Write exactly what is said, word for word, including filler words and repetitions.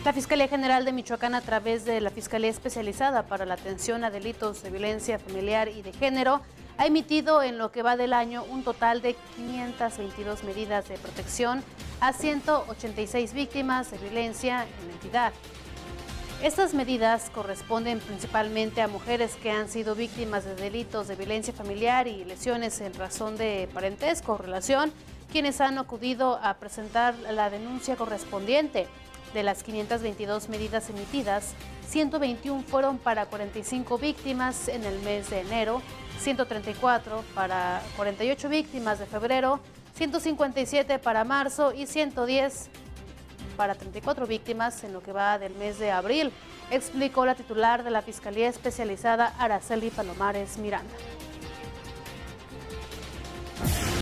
La Fiscalía General de Michoacán, a través de la Fiscalía Especializada para la Atención a Delitos de Violencia Familiar y de Género, ha emitido en lo que va del año un total de quinientas veintidós medidas de protección a ciento ochenta y seis víctimas de violencia en la entidad. Estas medidas corresponden principalmente a mujeres que han sido víctimas de delitos de violencia familiar y lesiones en razón de parentesco o relación, quienes han acudido a presentar la denuncia correspondiente. De las quinientas veintidós medidas emitidas, ciento veintiuno fueron para cuarenta y cinco víctimas en el mes de enero, ciento treinta y cuatro para cuarenta y ocho víctimas de febrero, ciento cincuenta y siete para marzo y ciento diez para treinta y cuatro víctimas en lo que va del mes de abril, explicó la titular de la Fiscalía Especializada, Araceli Palomares Miranda.